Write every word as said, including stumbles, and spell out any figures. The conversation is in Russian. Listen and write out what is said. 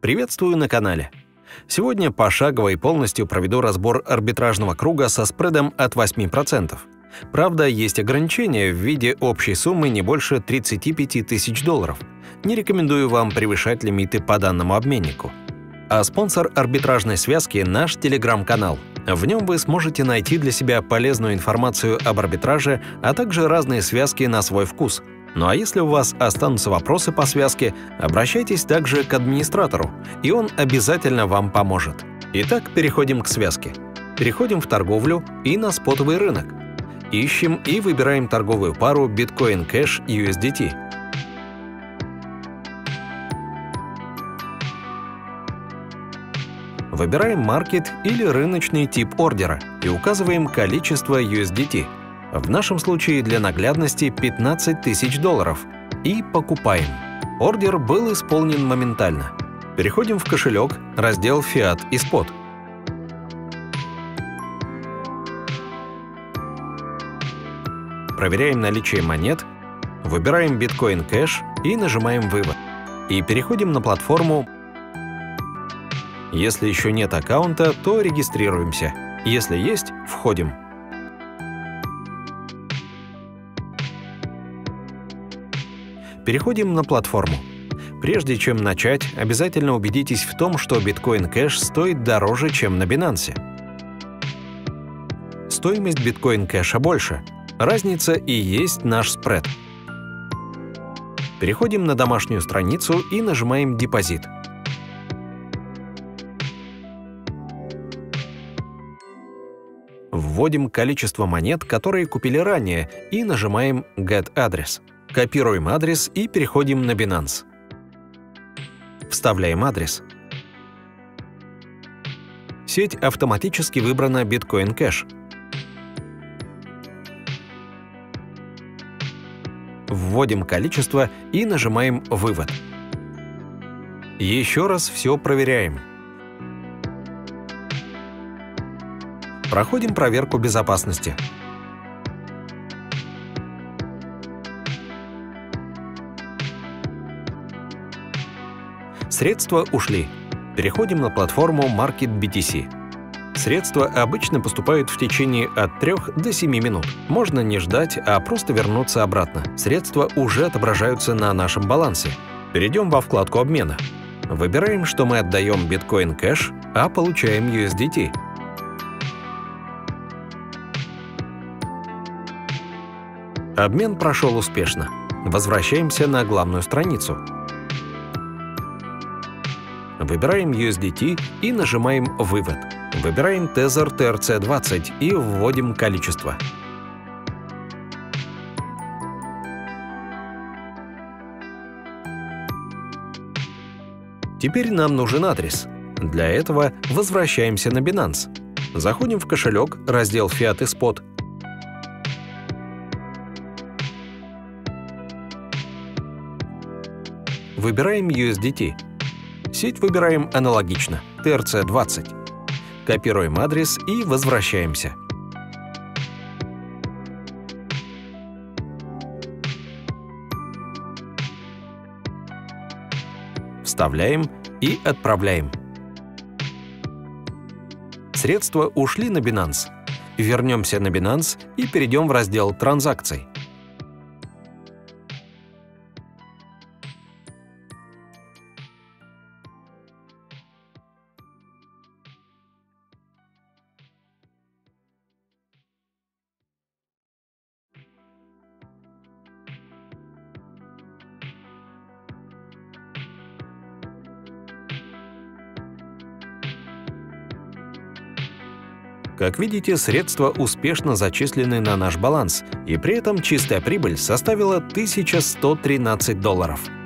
Приветствую на канале. Сегодня пошагово и полностью проведу разбор арбитражного круга со спредом от восьми процентов. Правда, есть ограничения в виде общей суммы не больше тридцати пяти тысяч долларов. Не рекомендую вам превышать лимиты по данному обменнику. А спонсор арбитражной связки – наш телеграм-канал. В нем вы сможете найти для себя полезную информацию об арбитраже, а также разные связки на свой вкус. Ну а если у вас останутся вопросы по связке, обращайтесь также к администратору, и он обязательно вам поможет. Итак, переходим к связке. Переходим в торговлю и на спотовый рынок. Ищем и выбираем торговую пару Bitcoin Cash ю эс ди ти. Выбираем маркет или рыночный тип ордера и указываем количество ю эс ди ти. В нашем случае для наглядности пятнадцать тысяч долларов. И покупаем. Ордер был исполнен моментально. Переходим в кошелек, раздел Fiat и Spot. Проверяем наличие монет, выбираем Bitcoin Cash и нажимаем «Вывод». И переходим на платформу. Если еще нет аккаунта, то регистрируемся. Если есть, входим. Переходим на платформу. Прежде чем начать, обязательно убедитесь в том, что Bitcoin Cash стоит дороже, чем на Binance. Стоимость Bitcoin Cash больше. Разница и есть наш спред. Переходим на домашнюю страницу и нажимаем «Депозит». Вводим количество монет, которые купили ранее, и нажимаем «Get Address». Копируем адрес и переходим на Binance. Вставляем адрес. Сеть автоматически выбрана Bitcoin Cash. Вводим количество и нажимаем «Вывод». Еще раз все проверяем. Проходим проверку безопасности. Средства ушли. Переходим на платформу Market би ти си. Средства обычно поступают в течение от трёх до семи минут. Можно не ждать, а просто вернуться обратно. Средства уже отображаются на нашем балансе. Перейдем во вкладку обмена. Выбираем, что мы отдаем Bitcoin Cash, а получаем ю эс ди ти. Обмен прошел успешно. Возвращаемся на главную страницу. Выбираем ю эс ди ти и нажимаем «Вывод». Выбираем Tether ти ар си двадцать и вводим количество. Теперь нам нужен адрес. Для этого возвращаемся на Binance. Заходим в кошелек, раздел Fiat и Spot. Выбираем ю эс ди ти. Сеть выбираем аналогично – ти ар си двадцать. Копируем адрес и возвращаемся. Вставляем и отправляем. Средства ушли на Binance. Вернемся на Binance и перейдем в раздел «Транзакций». Как видите, средства успешно зачислены на наш баланс, и при этом чистая прибыль составила тысяча сто тринадцать долларов.